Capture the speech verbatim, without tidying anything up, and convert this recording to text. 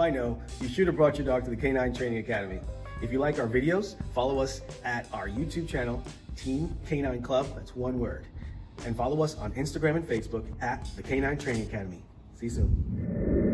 I know, you should have brought your dog to the Canine Training Academy. If you like our videos, follow us at our YouTube channel, Team Canine Club, that's one word. And follow us on Instagram and Facebook at the Canine Training Academy. See you soon.